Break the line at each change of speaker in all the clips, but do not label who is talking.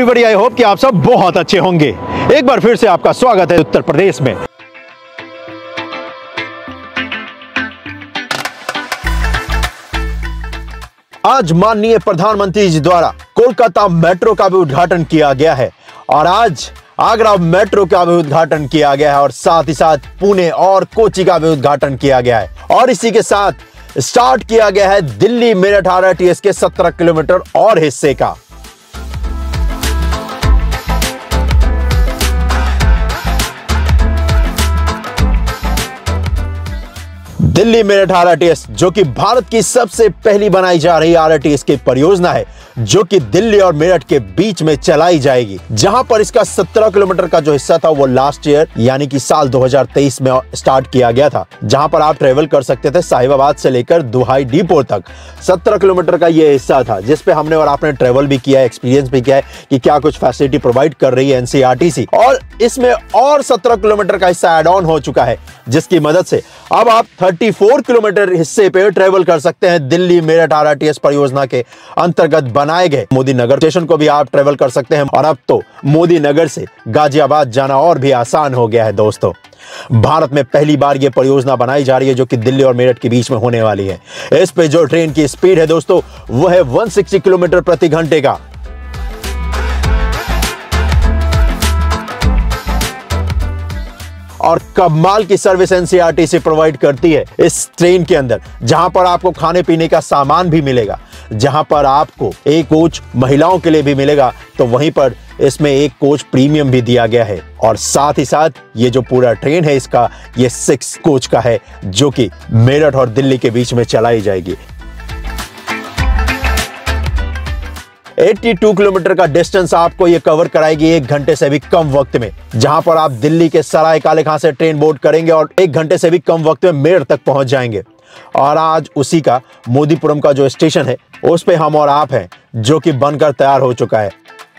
Everybody, I hope कि आप सब बहुत अच्छे होंगे। एक बार फिर से आपका स्वागत है उत्तर प्रदेश में। आज माननीय प्रधानमंत्री जी द्वारा कोलकाता मेट्रो का भी उद्घाटन किया गया है और आज आगरा मेट्रो का भी उद्घाटन किया गया है और साथ ही साथ पुणे और कोची का भी उद्घाटन किया गया है और इसी के साथ स्टार्ट किया गया है दिल्ली मेरठ आरटीएस के 17 किलोमीटर और हिस्से का। दिल्ली मेरठ आरटीएस जो कि भारत की सबसे पहली बनाई जा रही आरटीएस की परियोजना है, जो कि दिल्ली और मेरठ के बीच में चलाई जाएगी, जहां पर इसका 17 किलोमीटर का जो हिस्सा था वो लास्ट ईयर यानी कि साल 2023 में स्टार्ट किया गया था, जहां पर आप ट्रेवल कर सकते थे साहिबाबाद से लेकर दुहाई डिपो तक। 17 किलोमीटर का ये हिस्सा था जिसपे हमने और आपने ट्रेवल भी किया है, एक्सपीरियंस भी किया है कि क्या कुछ फैसिलिटी प्रोवाइड कर रही है एनसीईआरटी और इसमें और 17 किलोमीटर का हिस्सा एड ऑन हो चुका है, जिसकी मदद से अब आप 34 किलोमीटर हिस्से पे ट्रेवल कर सकते हैं। दिल्ली मेरठ आरटीएस परियोजना के अंतर्गत बनाए गए मोदी नगर स्टेशन को भी आप ट्रेवल कर सकते हैं और अब तो मोदी नगर से गाजियाबाद जाना और भी आसान हो गया है। दोस्तों, भारत में पहली बार यह परियोजना बनाई जा रही है जो कि दिल्ली और मेरठ के बीच में होने वाली है। इस पे जो ट्रेन की स्पीड है दोस्तों वो है 160 किलोमीटर प्रति घंटे का। और कमाल की सर्विस एनसीईआरटी से प्रोवाइड करती है इस ट्रेन के अंदर, जहां पर आपको खाने पीने का सामान भी मिलेगा, जहां पर आपको एक कोच महिलाओं के लिए भी मिलेगा, तो वहीं पर इसमें एक कोच प्रीमियम भी दिया गया है। और साथ ही साथ ये जो पूरा ट्रेन है इसका ये 6 कोच का है जो कि मेरठ और दिल्ली के बीच में चलाई जाएगी। 82 किलोमीटर का डिस्टेंस आपको ये कवर कराएगी 1 घंटे से भी कम वक्त में, जहां पर आप दिल्ली के सराय काले खां से ट्रेन बोर्ड करेंगे और 1 घंटे से भी कम वक्त में मेरठ तक पहुंच जाएंगे। और आज उसी का मोदीपुरम का जो स्टेशन है उस पे हम और आप हैं जो कि बनकर तैयार हो चुका है।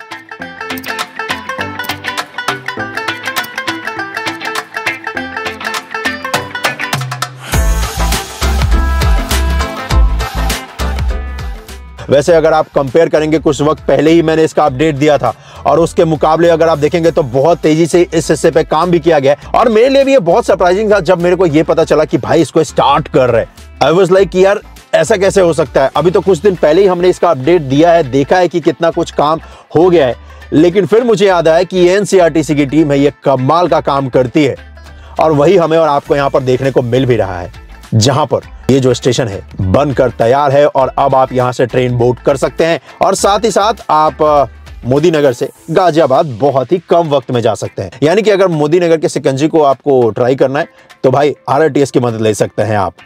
वैसे अगर आप कंपेयर करेंगे, कुछ वक्त पहले ही मैंने इसका अपडेट दिया था और उसके मुकाबले अगर आप देखेंगे तो बहुत तेजी से इस हिस्से पे काम भी किया गया और मेरे लिए भी ये बहुत सरप्राइजिंग था जब मेरे को ये पता चला कि भाई इसको स्टार्ट कर रहे हैं। आई वाज लाइक यार ऐसा कैसे हो सकता है। अभी तो कुछ दिन पहले ही हमने इसका अपडेट दिया है, देखा है कि कितना कुछ काम हो गया है, लेकिन फिर मुझे याद आया कि एनसीईआरटी की टीम है, ये कमाल का काम करती है और वही हमें और आपको यहाँ पर देखने को मिल भी रहा है, जहां पर ये जो स्टेशन है बनकर तैयार है और अब आप यहां से ट्रेन बोर्ड कर सकते हैं और साथ ही साथ आप मोदी नगर से गाजियाबाद बहुत ही कम वक्त में जा सकते हैं। यानी कि अगर मोदी नगर के सिकंजी को आपको ट्राई करना है तो भाई आरटीएस की मदद ले सकते हैं आप।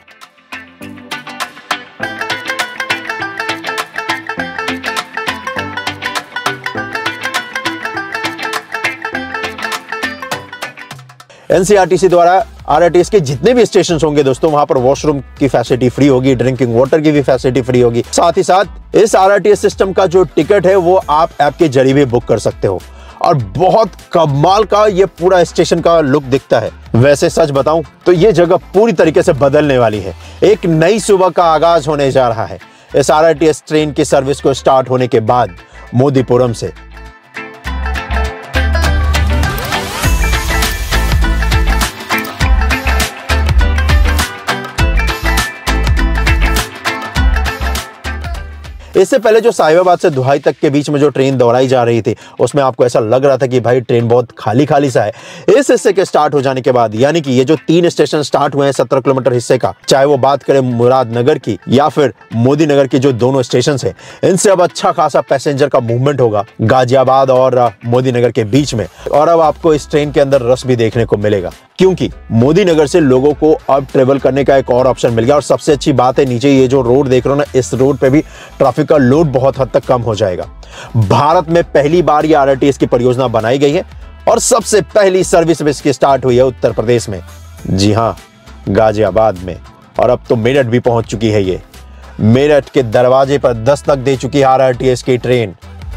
एनसीईआरटी द्वारा आरटीएस के जितने भी स्टेशन होंगे दोस्तों, वहां पर वॉशरूम की फैसिलिटी फ्री होगी, ड्रिंकिंग वाटर की भी फैसिलिटी फ्री होगी। साथ ही साथ इस आरटीएस सिस्टम का जो टिकट है वो आप ऐप के जरिए भी बुक कर सकते हो और बहुत कमाल का ये पूरा स्टेशन का लुक दिखता है। वैसे सच बताऊं तो ये जगह पूरी तरीके से बदलने वाली है। एक नई सुबह का आगाज होने जा रहा है इस आरटीएस ट्रेन की सर्विस को स्टार्ट होने के बाद मोदीपुरम से। इससे पहले जो साहिबाबाद से दुहाई तक के बीच में जो ट्रेन दौड़ाई जा रही थी उसमें आपको ऐसा लग रहा था कि भाई ट्रेन बहुत खाली खाली सा है। इस हिस्से के स्टार्ट हो जाने के बाद यानी कि ये जो 3 स्टेशन स्टार्ट हुए हैं 17 किलोमीटर हिस्से का, चाहे वो बात करें मुरादनगर की या फिर मोदी नगर की जो दोनों स्टेशन है, इनसे अब अच्छा खासा पैसेंजर का मूवमेंट होगा गाजियाबाद और मोदी नगर के बीच में। और अब आपको इस ट्रेन के अंदर रस भी देखने को मिलेगा क्योंकि मोदी नगर से लोगों को अब ट्रेवल करने का एक और ऑप्शन मिल गया। और सबसे अच्छी बात है, नीचे ये जो रोड देख रहे हो ना, इस रोड पे भी ट्रैफिक का लोड बहुत हद तक कम हो जाएगा। भारत में पहली बार ये आरटीएस की परियोजना बनाई गई है और सबसे पहली सर्विस इसकी स्टार्ट हुई है उत्तर प्रदेश में, जी हां, गाजियाबाद में। और अब तो मेरठ भी पहुंच चुकी है। ये मेरठ के दरवाजे पर दस्तक दे चुकी है आरटीएस की ट्रेन।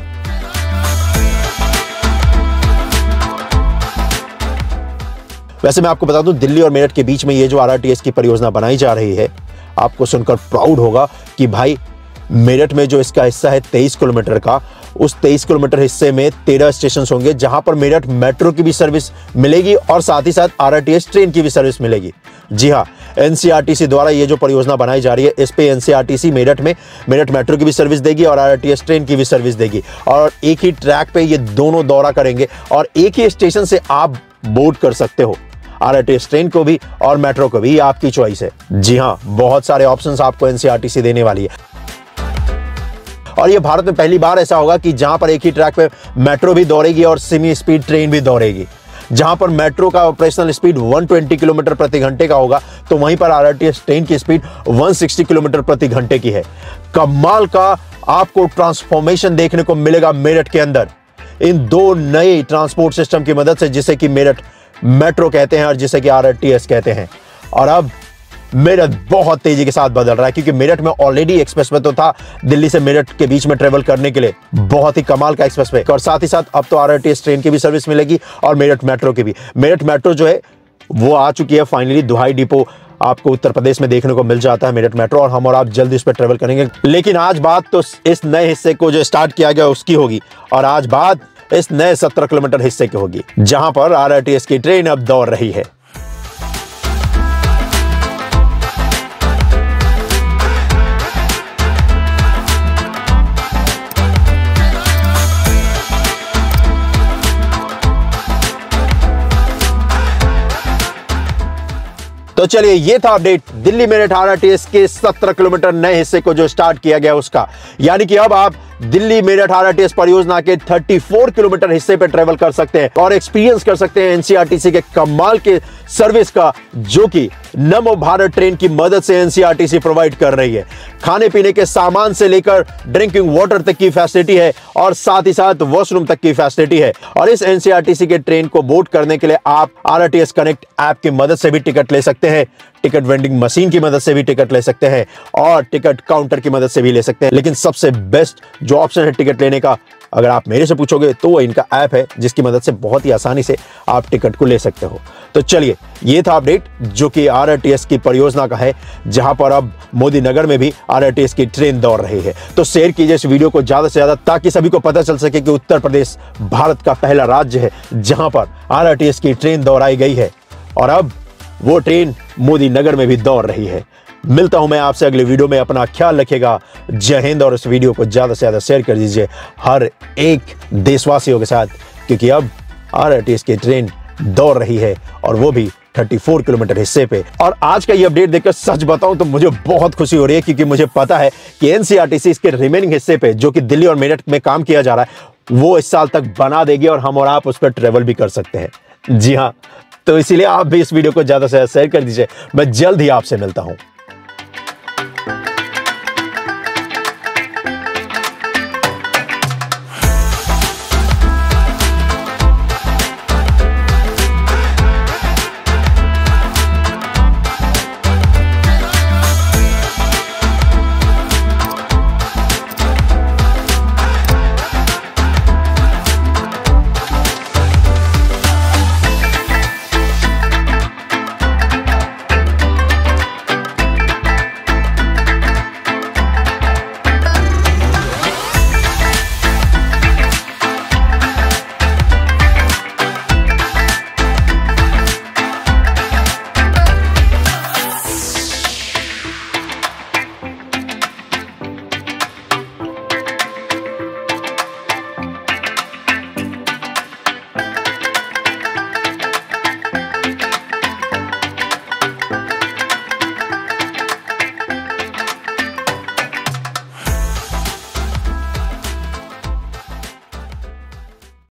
वैसे मैं आपको बता दूं, दिल्ली और मेरठ के बीच में ये जो आरटीएस की परियोजना बनाई जा रही है, आपको सुनकर प्राउड होगा कि भाई मेरठ में जो इसका हिस्सा है 23 किलोमीटर का, उस 23 किलोमीटर हिस्से में 13 स्टेशन होंगे जहां पर मेरठ मेट्रो की भी सर्विस मिलेगी और साथ ही साथ आरआरटीएस ट्रेन की भी सर्विस मिलेगी। जी हाँ, एनसीआरटीसी द्वारा ये जो परियोजना बनाई जा रही है, इस पे एनसीआरटीसी मेरठ में मेरठ मेट्रो की भी सर्विस देगी और आरआरटीएस ट्रेन की भी सर्विस देगी और एक ही ट्रैक पे ये दोनों दौरा करेंगे और एक ही स्टेशन से आप बोर्ड कर सकते हो आरआरटीएस ट्रेन को भी और मेट्रो को भी, आपकी चॉइस है। जी हाँ, बहुत सारे ऑप्शंस आपको एनसीआरटीसी देने वाली है और ये भारत में पहली बार ऐसा होगा कि जहां पर एक ही ट्रैक पे मेट्रो भी दौड़ेगी और सेमी स्पीड ट्रेन भी दौड़ेगी। जहां पर मेट्रो का ऑपरेशनल स्पीड 120 किलोमीटर प्रति घंटे का होगा तो वहीं पर आरआरटीएस ट्रेन की स्पीड 160 किलोमीटर प्रति घंटे की है। कमाल का आपको ट्रांसफॉर्मेशन देखने को मिलेगा मेरठ के अंदर इन दो नए ट्रांसपोर्ट सिस्टम की मदद से, जिसे कि मेरठ मेट्रो कहते हैं और जिसे कि आरआरटीएस कहते हैं। और अब मेरठ बहुत तेजी के साथ बदल रहा है क्योंकि मेरठ में ऑलरेडी एक्सप्रेसवे तो था दिल्ली से मेरठ के बीच में ट्रेवल करने के लिए, बहुत ही कमाल का एक्सप्रेसवे, और साथ ही साथ अब तो आरआरटीएस ट्रेन की भी सर्विस मिलेगी और मेरठ मेट्रो की भी। मेरठ मेट्रो जो है वो आ चुकी है फाइनली, दुहाई डिपो आपको उत्तर प्रदेश में देखने को मिल जाता है मेरठ मेट्रो और हम और आप जल्दी इस पर ट्रेवल करेंगे। लेकिन आज बात तो इस नए हिस्से को जो स्टार्ट किया गया उसकी होगी और आज बात इस नए 17 किलोमीटर हिस्से की होगी जहां पर आरआरटीएस की ट्रेन अब दौड़ रही है। तो चलिए, ये था अपडेट दिल्ली मेरठ आरआरटीएस के 17 किलोमीटर नए हिस्से को जो स्टार्ट किया गया उसका। यानी कि अब आप दिल्ली मेरठ आरआरटीएस परियोजना के 34 किलोमीटर हिस्से पे ट्रेवल कर सकते हैं और एक्सपीरियंस कर सकते हैं एनसीआरटीसी के कमाल के सर्विस का, जो कि नमो भारत ट्रेन की मदद से एनसीआरटीसी प्रोवाइड कर रही है। खाने पीने के सामान से लेकर ड्रिंकिंग वाटर तक की फैसिलिटी है और साथ ही साथ वॉशरूम तक की फैसिलिटी है। और इस एनसीआरटीसी के ट्रेन को बोर्ड करने के लिए आप आरआरटीएस कनेक्ट ऐप की मदद से भी टिकट ले सकते हैं, टिकट वेंडिंग मशीन की मदद से भी टिकट ले सकते हैं और टिकट काउंटर की मदद से भी ले सकते हैं। लेकिन सबसे बेस्ट जो ऑप्शन है टिकट लेने का, अगर आप मेरे से पूछोगे तो वो इनका ऐप है जिसकी मदद से बहुत ही आसानी से आप टिकट को ले सकते हो। तो चलिए, ये था अपडेट जो कि आरआरटीएस की परियोजना का है, जहां पर अब मोदी नगर में भी आरआरटीएस की ट्रेन दौड़ रही है। तो शेयर कीजिए इस वीडियो को ज्यादा से ज्यादा ताकि सभी को पता चल सके कि उत्तर प्रदेश भारत का पहला राज्य है जहां पर आरआरटीएस की ट्रेन दौड़ाई गई है और अब वो ट्रेन मोदी नगर में भी दौड़ रही है। मिलता हूं मैं आपसे अगले वीडियो में, अपना ख्याल रखिएगा। जय हिंद। और इस वीडियो को ज्यादा से ज्यादा शेयर कर दीजिए हर एक देशवासियों के साथ, क्योंकि अब आरआरटीएस की ट्रेन दौड़ रही है और वो भी 34 किलोमीटर हिस्से पे। और आज का ये अपडेट देखकर सच बताऊं तो मुझे बहुत खुशी हो रही है क्योंकि मुझे पता है कि एनसीआरटीसी इसके रिमेनिंग हिस्से पे जो कि दिल्ली और मेरठ में काम किया जा रहा है वो इस साल तक बना देगी और हम और आप उस पर ट्रेवल भी कर सकते हैं। जी हाँ, तो इसीलिए आप भी इस वीडियो को ज्यादा से ज्यादा शेयर कर दीजिए। मैं जल्द ही आपसे मिलता हूं।